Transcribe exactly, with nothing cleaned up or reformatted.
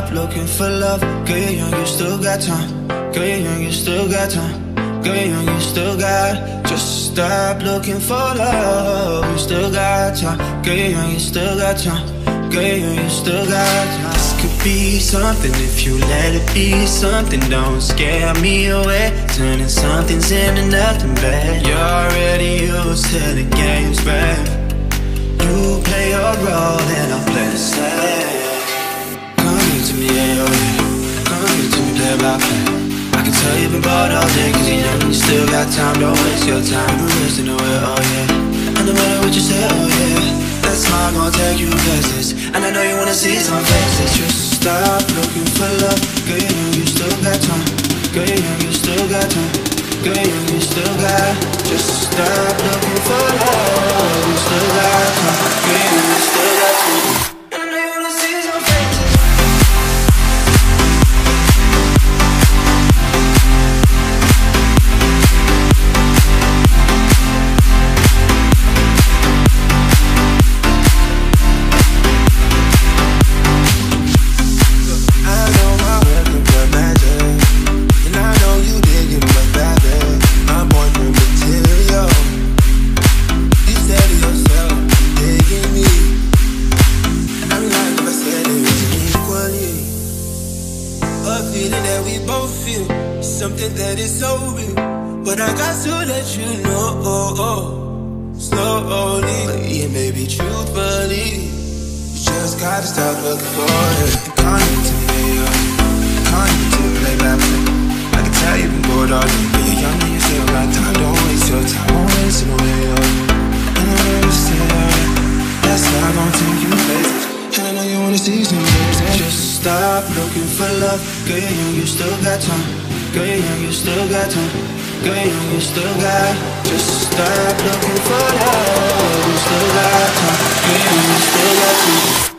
stop looking for love. Girl, you're young, you still got time. Girl, you're young, you still got time. Girl, you're young, you still got. Just stop looking for love. You still got time. Girl, you're young, you still got time. Girl, you're young, you still got time. This could be something if you let it be something. Don't scare me away, turning something's into nothing bad. You're already used to the games, babe. You play your role and I'll play the same. Come here to me, yeah, oh yeah. Come here to me, play by play. I can tell you've been bored all day, cause you know you still got time. Don't waste your time, you're wasting away, oh yeah. And no matter what you say, oh yeah, that smile gon' take you places. And I know you wanna see some faces. Just stop looking for love. Girl, you know you still got time. Girl, you know you still got time. Girl, you know you still got. Just stop looking for love. You still got time. Girl, you know you still got time. And I know you wanna see some faces. Something that is so real, but I got to let you know, oh, oh, slowly, yeah, maybe truthfully. You just gotta stop looking for it. Can't even to me, yeah. Can't even to play back. I can tell you've been bored all day, but you're young and you still got time. Don't waste your time, don't waste it away, yeah. And I know you say, yeah, that's not gonna take you places. And I know you wanna see some things. Just stop looking for love. Girl, you know you still got time. Girl, you know you still got time. Girl, you know you still got. Just stop looking for love. You still got time. Girl, you know you still got time.